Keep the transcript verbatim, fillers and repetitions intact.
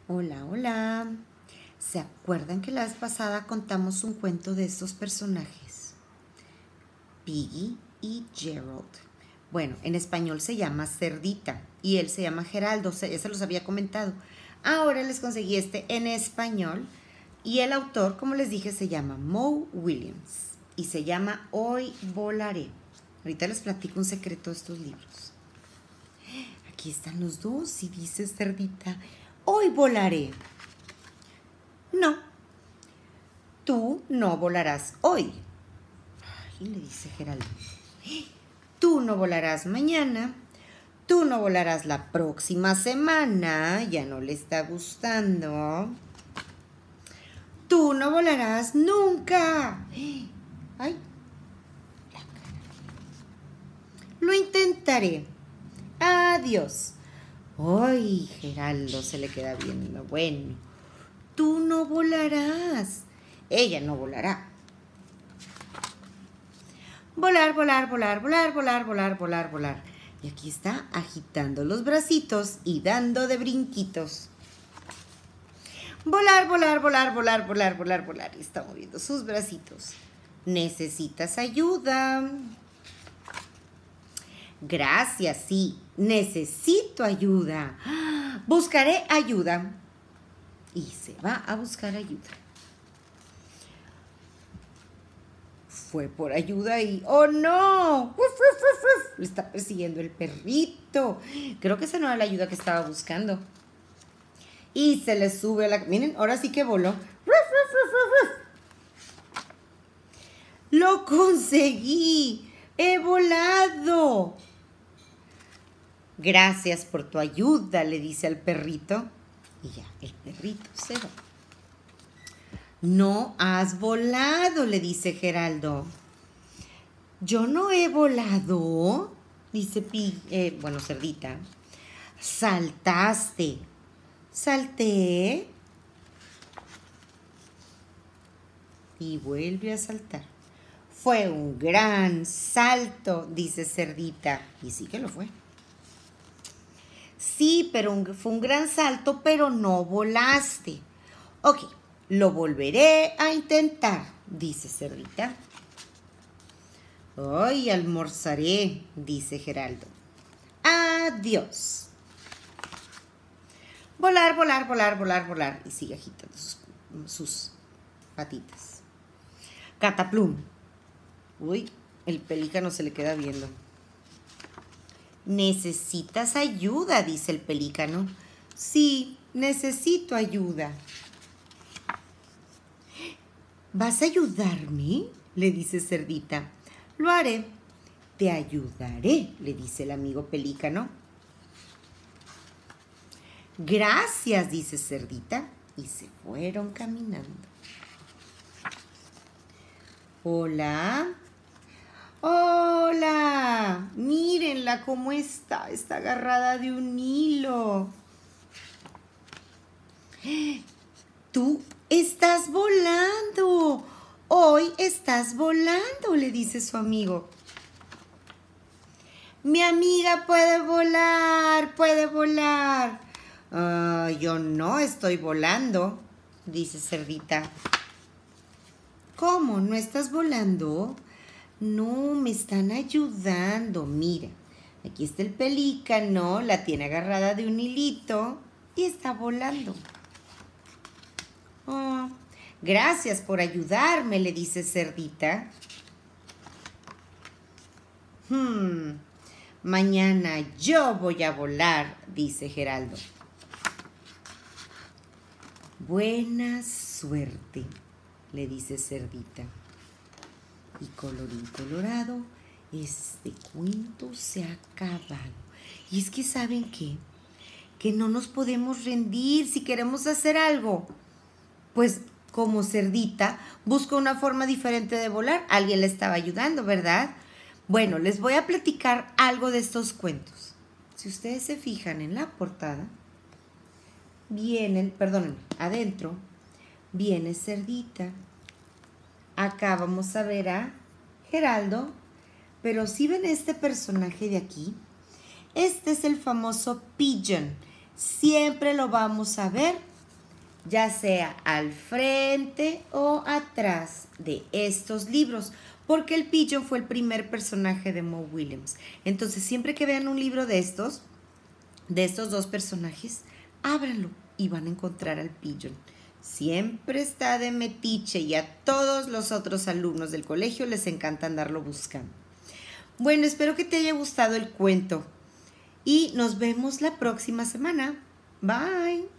Hola, hola. ¿Se acuerdan que la vez pasada contamos un cuento de estos personajes? Piggy y Gerald. Bueno, en español se llama Cerdita y él se llama Geraldo, ya se los había comentado. Ahora les conseguí este en español y el autor, como les dije, se llama Mo Willems y se llama Hoy volaré. Ahorita les platico un secreto de estos libros. Aquí están los dos y dice Cerdita, hoy volaré. No, tú no volarás hoy. Ay, le dice Geraldo. Tú no volarás mañana. Tú no volarás la próxima semana. Ya no le está gustando. Tú no volarás nunca. Ay, la cara. Lo intentaré. Adiós. Ay, Geraldo se le queda viendo. Bueno, tú no volarás. Ella no volará. Volar, volar, volar, volar, volar, volar, volar, volar. Y aquí está agitando los bracitos y dando de brinquitos. Volar, volar, volar, volar, volar, volar, volar. Y está moviendo sus bracitos. ¿Necesitas ayuda? Gracias, sí. Necesito ayuda. Buscaré ayuda. Y se va a buscar ayuda. Fue por ayuda y ¡oh no! ¡Uf, uf, uf, uf! Le está persiguiendo el perrito. Creo que esa no era la ayuda que estaba buscando. Y se le sube a la... Miren, ahora sí que voló. ¡Uf, uf, uf, uf, uf! ¡Lo conseguí! ¡He volado! Gracias por tu ayuda, le dice al perrito. Y ya, el perrito se va. No has volado, le dice Geraldo. Yo no he volado, dice Pi, eh, bueno, Cerdita. Saltaste. Salté. Y vuelve a saltar. Fue un gran salto, dice Cerdita. Y sí que lo fue. Sí, pero un, fue un gran salto, pero no volaste. Ok, lo volveré a intentar, dice Cerdita. Hoy almorzaré, dice Geraldo. Adiós. Volar, volar, volar, volar, volar. Y sigue agitando sus, sus patitas. Cataplum. Uy, el pelícano se le queda viendo. ¿Necesitas ayuda?, dice el pelícano. Sí, necesito ayuda. ¿Vas a ayudarme?, le dice Cerdita. Lo haré. Te ayudaré, le dice el amigo pelícano. Gracias, dice Cerdita, y se fueron caminando. Hola. Hola. Mírenla cómo está. Está agarrada de un hilo. Tú estás volando. Hoy estás volando, le dice su amigo. Mi amiga puede volar, puede volar. Uh, yo no estoy volando, dice Cerdita. ¿Cómo? ¿No estás volando? No, me están ayudando. Mira, aquí está el pelícano, la tiene agarrada de un hilito y está volando. Oh, gracias por ayudarme, le dice Cerdita. Hmm, mañana yo voy a volar, dice Geraldo. Buena suerte, le dice Cerdita. Y colorín colorado, este cuento se ha acabado. Y es que ¿saben qué? Que no nos podemos rendir si queremos hacer algo. Pues como Cerdita busca una forma diferente de volar. Alguien le estaba ayudando, ¿verdad? Bueno, les voy a platicar algo de estos cuentos. Si ustedes se fijan en la portada, vienen, perdón, adentro, viene Cerdita. Acá vamos a ver a Geraldo, pero si ven este personaje de aquí, este es el famoso Pigeon. Siempre lo vamos a ver ya sea al frente o atrás de estos libros, porque el Pigeon fue el primer personaje de Mo Willems. Entonces, siempre que vean un libro de estos, de estos dos personajes, ábranlo y van a encontrar al Pigeon. Siempre está de metiche y a todos los otros alumnos del colegio les encanta andarlo buscando. Bueno, espero que te haya gustado el cuento y nos vemos la próxima semana. Bye.